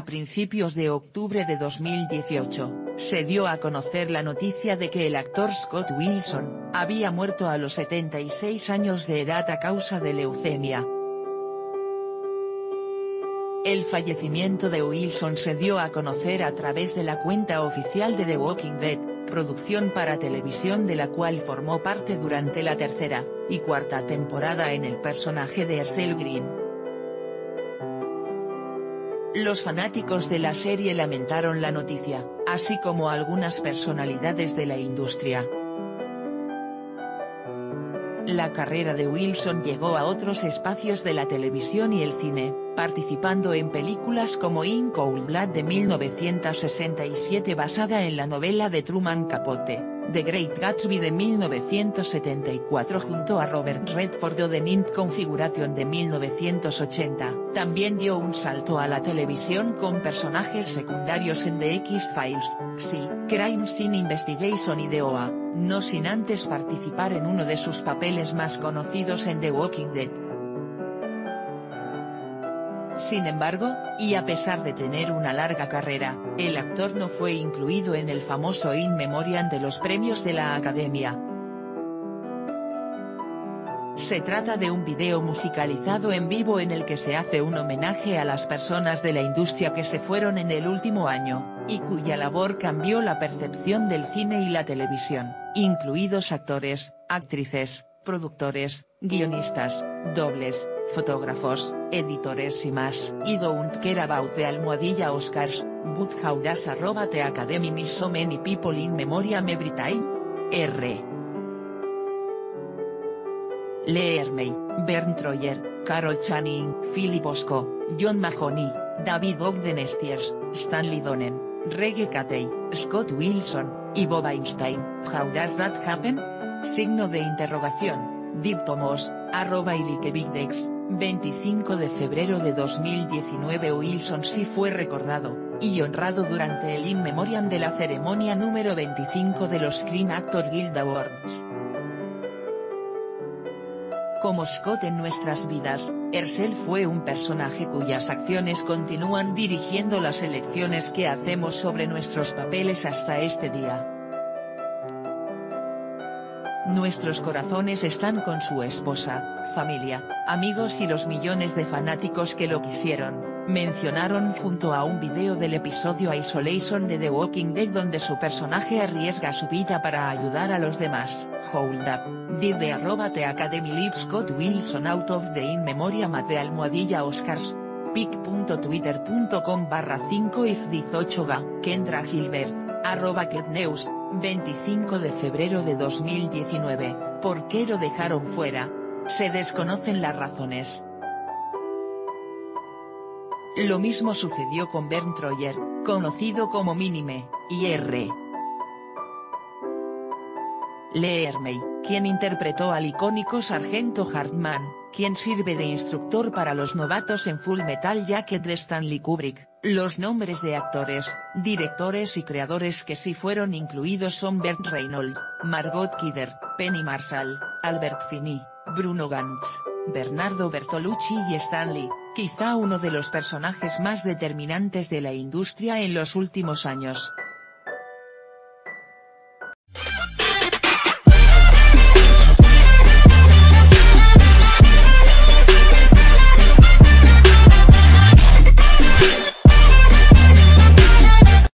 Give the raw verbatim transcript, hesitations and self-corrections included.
principios de octubre de dos mil dieciocho, se dio a conocer la noticia de que el actor Scott Wilson había muerto a los setenta y seis años de edad a causa de leucemia. El fallecimiento de Wilson se dio a conocer a través de la cuenta oficial de The Walking Dead, producción para televisión de la cual formó parte durante la tercera y cuarta temporada en el personaje de Herschel Green. Los fanáticos de la serie lamentaron la noticia, así como algunas personalidades de la industria. La carrera de Wilson llegó a otros espacios de la televisión y el cine, participando en películas como In Cold Blood de mil novecientos sesenta y siete basada en la novela de Truman Capote, The Great Gatsby de mil novecientos setenta y cuatro junto a Robert Redford o The Ninth Configuration de mil novecientos ochenta, también dio un salto a la televisión con personajes secundarios en The X-Files, sí, Crime Scene Investigation y The O A, no sin antes participar en uno de sus papeles más conocidos en The Walking Dead. Sin embargo, y a pesar de tener una larga carrera, el actor no fue incluido en el famoso In Memoriam de los premios de la Academia. Se trata de un video musicalizado en vivo en el que se hace un homenaje a las personas de la industria que se fueron en el último año, y cuya labor cambió la percepción del cine y la televisión, incluidos actores, actrices, productores, guionistas, dobles, fotógrafos, editores y más. I don't care about the almohadilla Oscars, but how does arroba the academy miss so many people in memoriam every time? R. Leah May, Bernd Troyer, Carol Channing, Philip Bosco, John Mahoney, David Ogden Stiers, Stanley Donen, Reggie Catey, Scott Wilson, y Bob Einstein. How does that happen? Signo de interrogación. Dib Tomos, arroba Ilikebigdex, veinticinco de febrero de dos mil diecinueve. Wilson sí fue recordado y honrado durante el In Memoriam de la ceremonia número veinticinco de los Screen Actors Guild Awards. Como Scott en nuestras vidas, Herschel fue un personaje cuyas acciones continúan dirigiendo las elecciones que hacemos sobre nuestros papeles hasta este día. Nuestros corazones están con su esposa, familia, amigos y los millones de fanáticos que lo quisieron, mencionaron junto a un video del episodio Isolation de The Walking Dead donde su personaje arriesga su vida para ayudar a los demás. Hold up, did the arroba the academy leave Scott Wilson out of the In Memoriam at the almohadilla Oscars? pic punto twitter punto com barra cinco if dieciocho ga, Kendra Gilbert, arroba Ketnews, veinticinco de febrero de dos mil diecinueve, ¿por qué lo dejaron fuera? Se desconocen las razones. Lo mismo sucedió con Bernd Troyer, conocido como Minime, y R. Leah May, quien interpretó al icónico Sargento Hartman, quien sirve de instructor para los novatos en Full Metal Jacket de Stanley Kubrick. Los nombres de actores, directores y creadores que sí fueron incluidos son Burt Reynolds, Margot Kidder, Penny Marshall, Albert Finney, Bruno Gantz, Bernardo Bertolucci y Stanley, quizá uno de los personajes más determinantes de la industria en los últimos años.